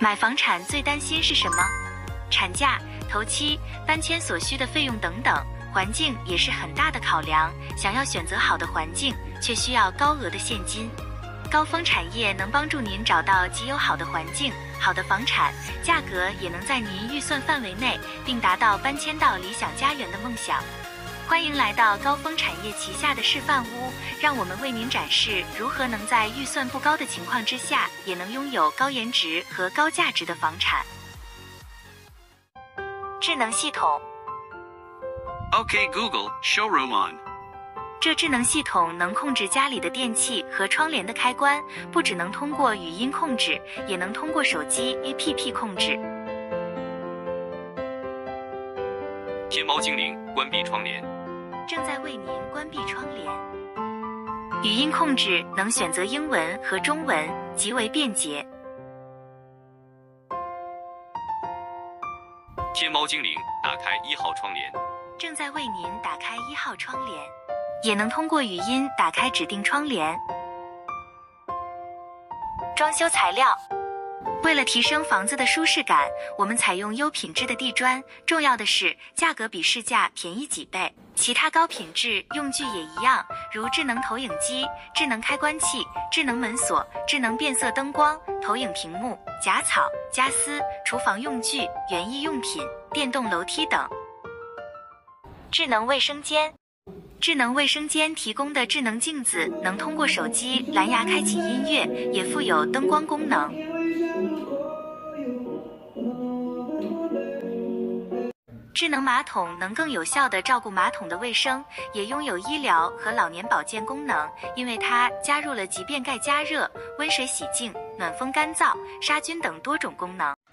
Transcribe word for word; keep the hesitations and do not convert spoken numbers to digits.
买房产最担心是什么？产价、头期、搬迁所需的费用等等，环境也是很大的考量。想要选择好的环境，却需要高额的现金。高峰产业能帮助您找到极有好的环境、好的房产，价格也能在您预算范围内，并达到搬迁到理想家园的梦想。欢迎来到高峰产业旗下的示范屋，让我们为您展示如何能在预算不高的情况之下，也能拥有高颜值和高价值的房产。智能系统。 OK Google, Showroom on。 这智能系统能控制家里的电器和窗帘的开关，不只能通过语音控制，也能通过手机 A P P 控制。 天猫精灵，关闭窗帘。 正在为您关闭窗帘。语音控制能选择英文和中文，极为便捷。 天猫精灵，打开一号窗帘。 正在为您打开一号窗帘，也能通过语音打开指定窗帘。装修材料。为了提升房子的舒适感，我们采用优品质的地砖，重要的是价格比市价便宜几倍。其他高品质用具也一样，如智能投影机、智能开关器、智能门锁、智能变色灯光、投影屏幕、夹草、夹丝、厨房用具、园艺用品、电动楼梯等。智能卫生间。智能卫生间提供的智能镜子能通过手机蓝牙开启音乐，也附有灯光功能。智能马桶能更有效地照顾马桶的卫生，也拥有医疗和老年保健功能，因为它加入了即便盖加热、温水洗净、暖风干燥、杀菌等多种功能。